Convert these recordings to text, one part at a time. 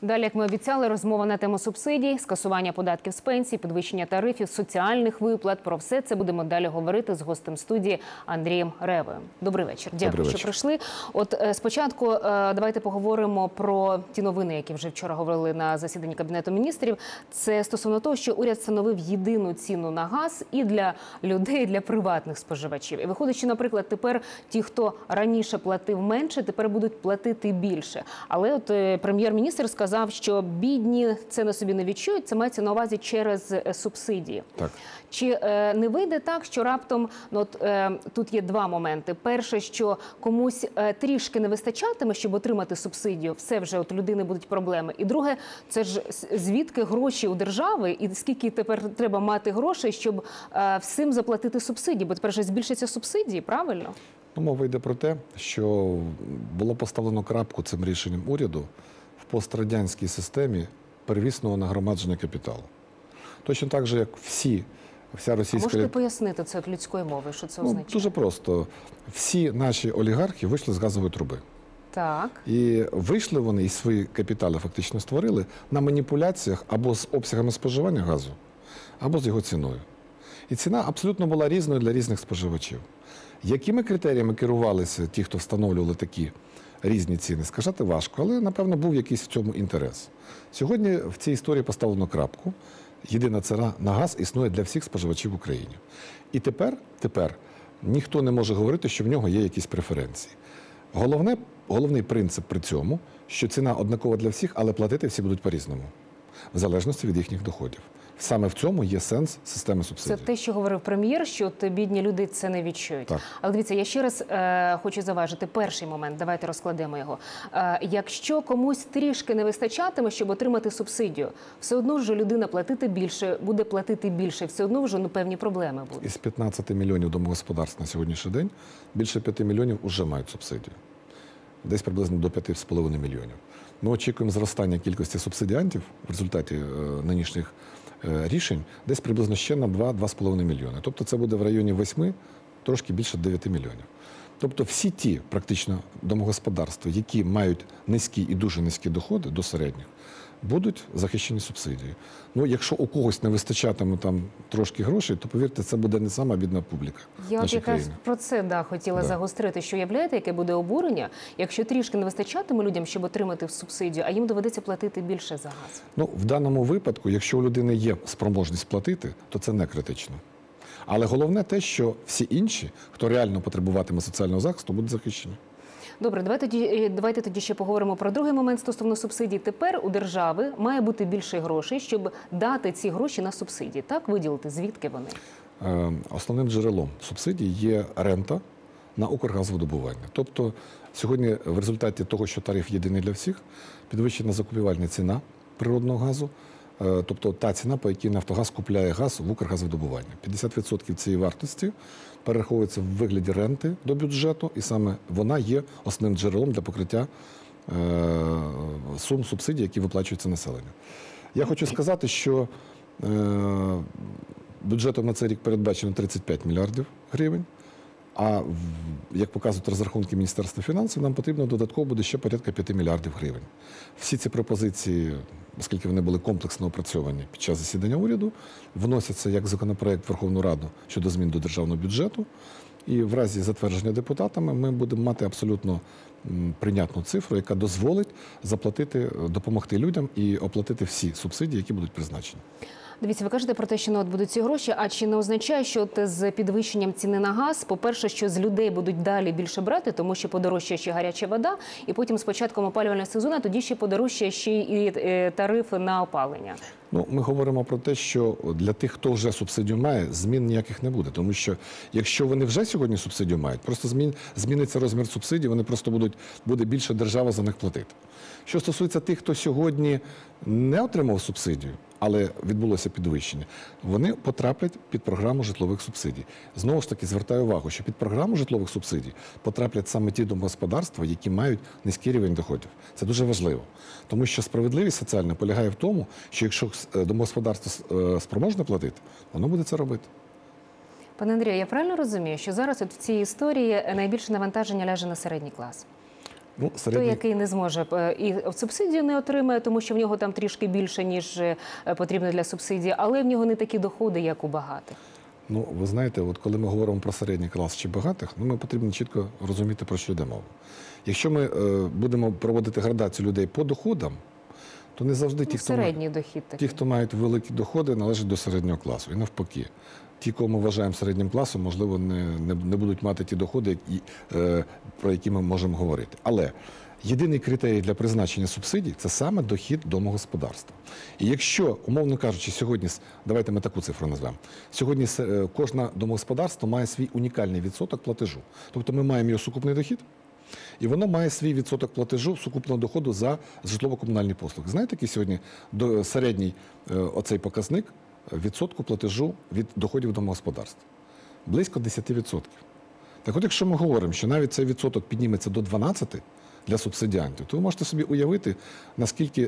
Далі, як ми обіцяли, розмова на тему субсидій, скасування податків з пенсій, підвищення тарифів, соціальних виплат. Про все це будемо далі говорити з гостем студії Андрієм Ревою. Добрий вечір. Дякую, що прийшли. От спочатку давайте поговоримо про ті новини, які вже вчора говорили на засіданні Кабінету міністрів. Це стосовно того, що уряд встановив єдину ціну на газ і для людей, і для приватних споживачів. І виходить, що, наприклад, тепер ті, хто раніше платив менше, тепер будуть платити більше. Але от прем'єр-міністр сказав, що бідні це на собі не відчують, це мається на увазі через субсидії. Так. Чи не вийде так, що раптом, тут є два моменти. Перше, що комусь трішки не вистачатиме, щоб отримати субсидію, все вже от людини будуть проблеми. І друге, це ж звідки гроші у держави і скільки тепер треба мати грошей, щоб всім заплатити субсидії, бо тепер же збільшаться субсидії, правильно? Мова йде про те, що було поставлено крапку цим рішенням уряду в пострадянській системі первісного нагромадження капіталу. Точно так же, як вся російська... А можете пояснити це от людською мовою, що це означає? Дуже просто. Всі наші олігархи вийшли з газової труби. Так. І вийшли вони, і свої капітали фактично створили на маніпуляціях або з обсягами споживання газу, або з його ціною. І ціна абсолютно була різною для різних споживачів. Якими критеріями керувалися ті, хто встановлювали такі різні ціни, сказати важко, але, напевно, був якийсь в цьому інтерес. Сьогодні в цій історії поставлено крапку. Єдина ціна на газ існує для всіх споживачів в Україні. І тепер ніхто не може говорити, що в нього є якісь преференції. Головний принцип при цьому, що ціна однакова для всіх, але платити всі будуть по-різному, в залежності від їхніх доходів. Саме в цьому є сенс системи субсидій. Це те, що говорив прем'єр, що бідні люди це не відчують. Так. Але дивіться, я ще раз хочу заважити перший момент, давайте розкладемо його. Якщо комусь трішки не вистачатиме, щоб отримати субсидію, все одно вже людина буде платити більше, все одно вже певні проблеми будуть. Із 15 мільйонів домогосподарств на сьогоднішній день більше 5 мільйонів вже мають субсидію. Десь приблизно до 5,5 мільйонів. Ми очікуємо зростання кількості субсидіантів в результаті нинішніх рішень десь приблизно ще на 2-2,5 мільйони. Тобто це буде в районі 8, трошки більше 9 мільйонів. Тобто всі ті практично домогосподарства, які мають низькі і дуже низькі доходи до середніх, будуть захищені субсидією. Якщо у когось не вистачатиме там трошки грошей, то, повірте, це буде не сама бідна публіка. Я якраз про це хотіла загострити, що уявляєте, яке буде обурення, якщо трішки не вистачатиме людям, щоб отримати субсидію, а їм доведеться платити більше за газ. В даному випадку, якщо у людини є спроможність платити, то це не критично. Але головне те, що всі інші, хто реально потребуватиме соціального захисту, будуть захищені. Добре, давайте тоді ще поговоримо про другий момент стосовно субсидій. Тепер у держави має бути більше грошей, щоб дати ці гроші на субсидії. Так, виділити, звідки вони? Основним джерелом субсидій є рента на Укргазвидобування. Тобто сьогодні в результаті того, що тариф єдиний для всіх, підвищена закупівельна ціна природного газу, тобто та ціна, по якій Нафтогаз купляє газ в Укргазвидобування. 50% цієї вартості перераховується в вигляді ренти до бюджету, і саме вона є основним джерелом для покриття сум субсидій, які виплачуються населенню. Я хочу сказати, що бюджетом на цей рік передбачено 35 мільярдів гривень, а, як показують розрахунки Міністерства фінансів, нам потрібно додатково буде ще порядка 5 мільярдів гривень. Всі ці пропозиції, оскільки вони були комплексно опрацьовані під час засідання уряду, вносяться як законопроект в Верховну Раду щодо змін до державного бюджету. І в разі затвердження депутатами ми будемо мати абсолютно прийнятну цифру, яка дозволить допомогти людям і оплатити всі субсидії, які будуть призначені. Дивіться, ви кажете про те, що будуть ці гроші, а чи не означає, що з підвищенням ціни на газ, по-перше, що з людей будуть далі більше брати, тому що подорожчає ще гаряча вода, і потім з початком опалювального сезону тоді ще подорожчає ще і тарифи на опалення? Ми говоримо про те, що для тих, хто вже субсидію має, змін ніяких не буде. Тому що, якщо вони вже сьогодні субсидію мають, просто зміниться розмір субсидій, вони просто буде більше держава за них платити. Що стосується тих, хто сьогодні не отримав субсидію, але відбулося підвищення, вони потраплять під програму житлових субсидій. Знову ж таки, звертаю увагу, що під програму житлових субсидій потраплять саме ті домогосподарства, які мають низький рівень доходів. Це дуже важливо. Тому що справедливість соціальна полягає в тому, що якщо домогосподарство спроможне платити, воно буде це робити. Пане Андрію, я правильно розумію, що зараз в цій історії найбільше навантаження ляже на середній клас? Ну, Той, який не зможе і субсидію не отримає, тому що в нього там трішки більше, ніж потрібно для субсидії, але в нього не такі доходи, як у багатих. Ну, ви знаєте, от коли ми говоримо про середній клас чи багатих, ми потрібно чітко розуміти, про що йде мова. Якщо ми будемо проводити градацію людей по доходам, то не завжди ті, хто мають великі доходи, належать до середнього класу. І навпаки, ті, кого ми вважаємо середнім класом, можливо, не будуть мати ті доходи, про які ми можемо говорити. Але єдиний критерій для призначення субсидій – це саме дохід домогосподарства. І якщо, умовно кажучи, сьогодні, давайте ми таку цифру назвемо, сьогодні кожне домогосподарство має свій унікальний відсоток платежу. Тобто ми маємо його сукупний дохід, і воно має свій відсоток платежу сукупного доходу за житлово-комунальні послуги. Знаєте, який сьогодні середній оцей показник відсотку платежу від доходів домогосподарства? Близько 10%. Так от, якщо ми говоримо, що навіть цей відсоток підніметься до 12% для субсидіантів, то ви можете собі уявити, наскільки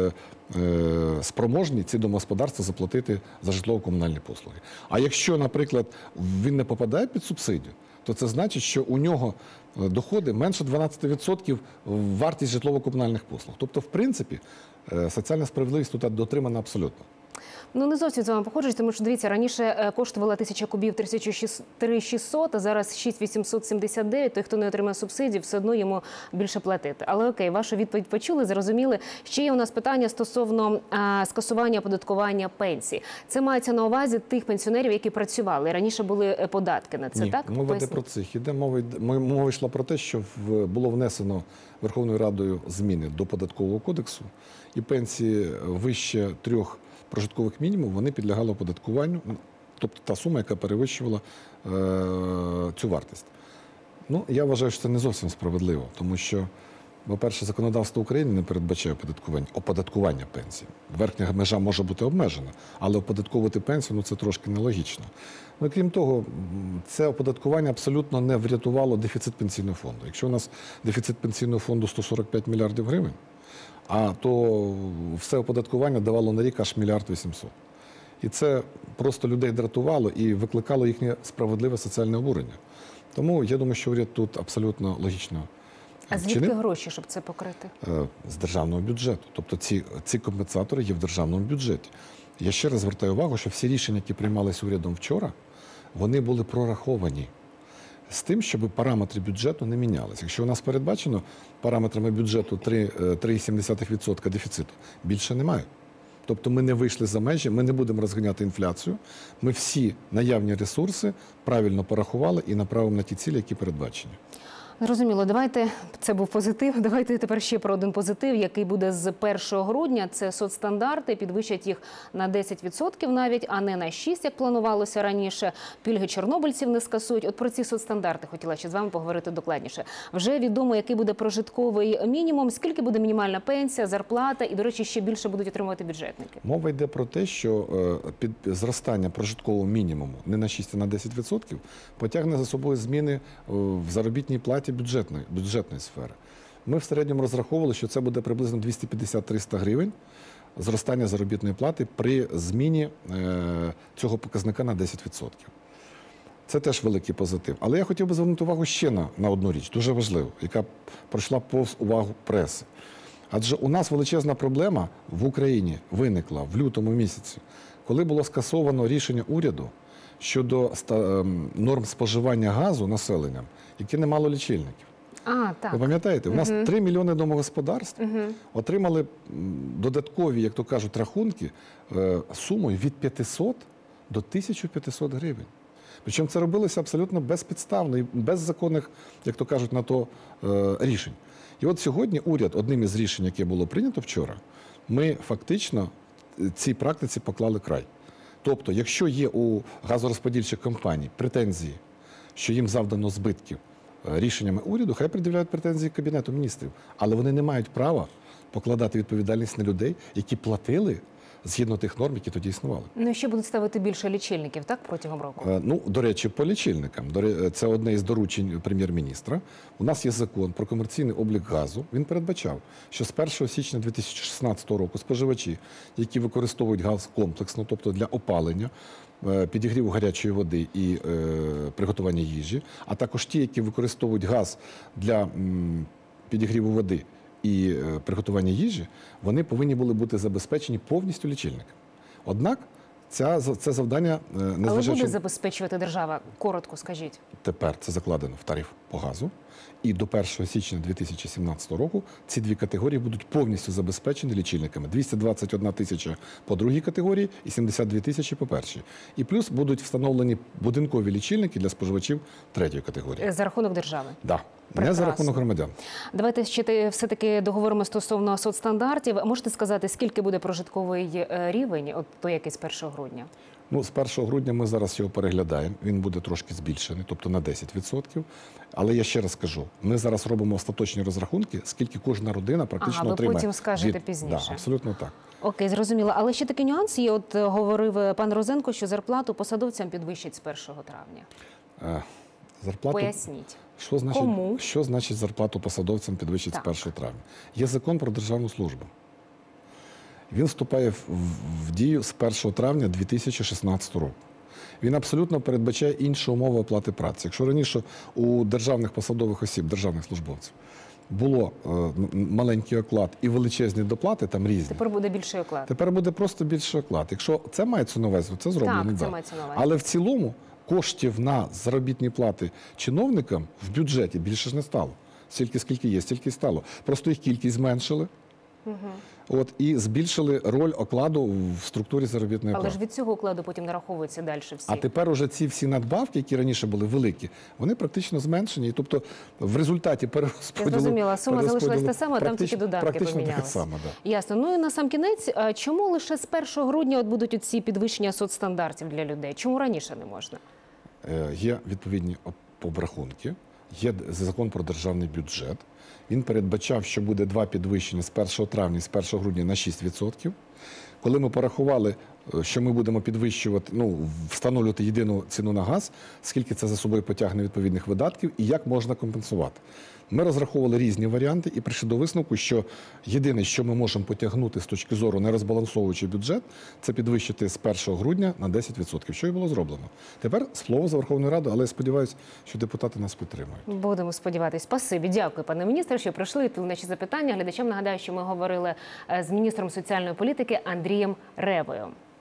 спроможні ці домогосподарства заплатити за житлово-комунальні послуги. А якщо, наприклад, він не попадає під субсидію, то це значить, що у нього доходи менше 12% вартість житлово-комунальних послуг. Тобто, в принципі, соціальна справедливість тут дотримана абсолютно. Ну, не зовсім з вами погоджуюсь, тому що, дивіться, раніше коштувала 1000 кубів 3600, а зараз 6879. Той, хто не отримає субсидії, все одно йому більше платити. Але окей, вашу відповідь почули, зрозуміли. Ще є у нас питання стосовно скасування оподаткування пенсій. Це мається на увазі тих пенсіонерів, які працювали. Раніше були податки на це, Ні, так? Мова йде про цих. Мова йшла про те, що було внесено Верховною Радою зміни до Податкового кодексу, і пенсії вище 3 прожиткових мінімумів, вони підлягали оподаткуванню, тобто та сума, яка перевищувала цю вартість. Ну, я вважаю, що це не зовсім справедливо, тому що, по-перше, законодавство України не передбачає оподаткування пенсій. Верхня межа може бути обмежена, але оподатковувати пенсію, це трошки нелогічно. Ну, крім того, це оподаткування абсолютно не врятувало дефіцит пенсійного фонду. Якщо у нас дефіцит пенсійного фонду 145 мільярдів гривень, то все оподаткування давало на рік аж 1 мільярд 800. І це просто людей дратувало і викликало їхнє справедливе соціальне обурення. Тому я думаю, що уряд тут абсолютно логічно вчинив. А звідки гроші, щоб це покрити? З державного бюджету. Тобто ці компенсатори є в державному бюджеті. Я ще раз звертаю увагу, що всі рішення, які приймалися урядом вчора, вони були прораховані з тим, щоб параметри бюджету не мінялися. Якщо у нас передбачено параметрами бюджету 3,7% дефіциту, більше немає. Тобто ми не вийшли за межі, ми не будемо розганяти інфляцію, ми всі наявні ресурси правильно порахували і направимо на ті цілі, які передбачені. Зрозуміло, давайте, це був позитив, давайте тепер ще про один позитив, який буде з 1 грудня. Це соцстандарти, підвищать їх на 10% навіть, а не на 6%, як планувалося раніше. Пільги чорнобильців не скасують. От про ці соцстандарти хотіла ще з вами поговорити докладніше. Вже відомо, який буде прожитковий мінімум, скільки буде мінімальна пенсія, зарплата і, до речі, ще більше будуть отримувати бюджетники. Мова йде про те, що під зростання прожиткового мінімуму не на 6, а на 10% потягне за собою зміни в заробітній платі бюджетної сфери. Ми в середньому розраховували, що це буде приблизно 250-300 гривень зростання заробітної плати при зміні цього показника на 10%. Це теж великий позитив. Але я хотів би звернути увагу ще на одну річ, дуже важливу, яка пройшла повз увагу преси. Адже у нас величезна проблема в Україні виникла в лютому місяці, коли було скасовано рішення уряду щодо норм споживання газу населенням, які не мало лічильників. Так. Ви пам'ятаєте, у нас 3 мільйони домогосподарств отримали додаткові, як то кажуть, рахунки сумою від 500 до 1500 гривень. Причому це робилося абсолютно безпідставно і без законних, як то кажуть, на то рішень. І от сьогодні уряд, одним із рішень, яке було прийнято вчора, ми фактично цій практиці поклали край. Тобто, якщо є у газорозподільчих компаній претензії, що їм завдано збитків рішеннями уряду, хай пред'являють претензії Кабінету міністрів. Але вони не мають права покладати відповідальність на людей, які платили згідно тих норм, які тоді існували. Ну і ще будуть ставити більше лічильників, так, протягом року? До речі, по лічильникам. Це одне із доручень прем'єр-міністра. У нас є закон про комерційний облік газу. Він передбачав, що з 1 січня 2016 року споживачі, які використовують газ комплексно, тобто для опалення, підігріву гарячої води і приготування їжі, а також ті, які використовують газ для підігріву води і приготування їжі, вони повинні були бути забезпечені повністю лічильниками. Однак це завдання, незважаючи... Але буде забезпечувати держава? Коротко скажіть. Тепер це закладено в тариф по газу. І до 1 січня 2017 року ці дві категорії будуть повністю забезпечені лічильниками. 221 тисяча по другій категорії і 72 тисячі по першій. І плюс будуть встановлені будинкові лічильники для споживачів третьої категорії. За рахунок держави? Так. Не за рахунок громадян. Давайте ще все-таки договоримо стосовно соцстандартів. Можете сказати, скільки буде прожитковий рівень, от той, який з 1 грудня? Ну, з 1 грудня ми зараз його переглядаємо. Він буде трошки збільшений, тобто на 10%. Але я ще раз скажу, ми зараз робимо остаточні розрахунки, скільки кожна родина практично отримає. Ви потім скажете пізніше. Так, абсолютно так. Окей, зрозуміло. Але ще такий нюанс є. От говорив пан Розенко, що зарплату посадовцям підвищать з 1 травня. Зарплату... Поясніть. Кому? Що значить зарплату посадовцям підвищить з 1 травня? Є закон про державну службу. Він вступає в дію з 1 травня 2016 року. Він абсолютно передбачає інші умови оплати праці. Якщо раніше у державних посадових осіб, державних службовців, було маленький оклад і величезні доплати, там різні. Тепер буде більший оклад. Тепер буде просто більший оклад. Якщо це мається на увазі, то це зроблено. Так, це мається на увазі. Але в цілому коштів на заробітні плати чиновникам в бюджеті більше ж не стало. Стільки, скільки є, стільки стало. Просто їх кількість зменшили. І збільшили роль окладу в структурі заробітної плати. Але ж від цього окладу потім нараховуються далі всі. А тепер уже ці всі надбавки, які раніше були великі, вони практично зменшені. І тобто в результаті перерозподілу... Я зрозуміла, сума залишилась та сама, там тільки додатки помінялися. Да. Ясно. Ну і на сам кінець, чому лише з 1 грудня будуть оці підвищення соцстандартів для людей? Чому раніше не можна? Є відповідні обрахунки. Є закон про державний бюджет. Він передбачав, що буде два підвищення з 1 травня і з 1 грудня на 6%. Коли ми порахували, що ми будемо підвищувати, встановлювати єдину ціну на газ, скільки це за собою потягне відповідних видатків і як можна компенсувати. Ми розраховували різні варіанти і прийшли до висновку, що єдине, що ми можемо потягнути з точки зору, не розбалансовуючи бюджет, це підвищити з 1 грудня на 10%, що і було зроблено. Тепер слово за Верховною Радою, але я сподіваюся, що депутати нас підтримують. Будемо сподіватися. Спасибі. Дякую, пане міністре, що прийшли, відповіли наші запитання. Глядачам нагадаю, що ми говорили з міністром соціальної політики Андрієм Ревою.